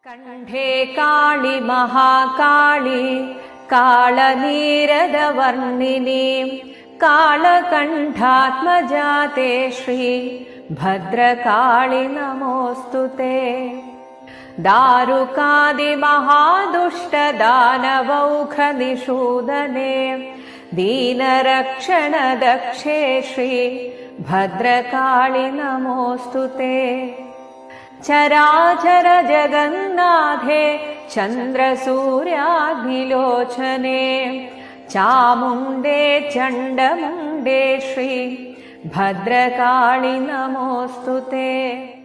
कण्ठे काळि महाकाळि कालनीरदवर्णिनी कालकण्ठात्मजाते श्री भद्रकाळि नमोऽस्तुते। दारुकादिमहादुष्टदानवौखनिषूदने दीनरक्षणदक्षे श्री भद्रकाळि नमोऽस्तुते। चराचर जगन्नाथे चन्द्रसूर्याग्निलोचने चामुण्डे चण्डमुण्डे श्री भद्रकाळि नमोऽस्तुते।